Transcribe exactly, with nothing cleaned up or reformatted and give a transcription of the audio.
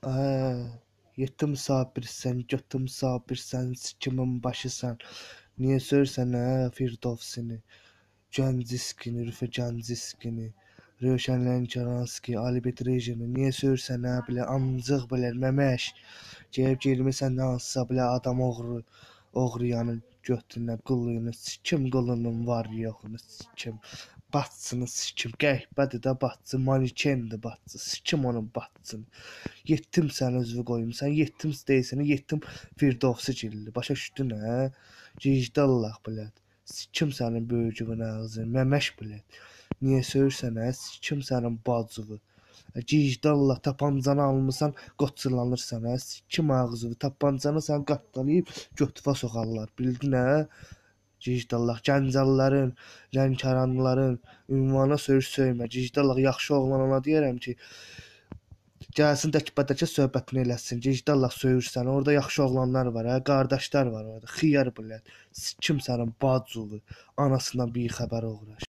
Aa, yetti misafirsən, götü misafirsən, sikimin başısan. Niye sörsən hə Firdovsini, Gənciskini, Rüfə Gənciskini, Rövşən Lənkəranski, Albert Rejini, niye sörsən hə bilə, amcıq bilə, məməş. Gəlib girmisən hansısa bilə adam oğru, oğruyanın götünə, qulluğuna, sikim qulunun var yoxunu, sikim. Batsını sikim, qəhbədir də batsı, mankendir batsı, sikim onun batsını. Yettim sən özünü qoyumsan, yettim deyilsən, yettim Firdovsi gilli. Başa düşdün hə? Gicdallah bilət. Sikim sənin böyücüvün ağzını, məməş bilət. Niyə söyürsən hə? Sikim sənin bacıvı. Gicdallah tapancanı almısan, qoçulanırsan hə? Sikim ağzını, tapancanı sən qatdalayıb götüvə soxarlar. Bildin hə? Gicdallah, Gəncəlilərin, Lənkəranlıların ünvana söyüş söymə. Gicdallah, yaxşı oğlan ona deyərəm ki, gəlsin dəkbədəkə söhbətini eləsin. Gicdallah söyürsən. Orada yaxşı oğlanlar var, hə? Qardaşlar var orada. Xiyar bilət. Sikim sənin bacıvı. Anasından bir xəbər oğraş.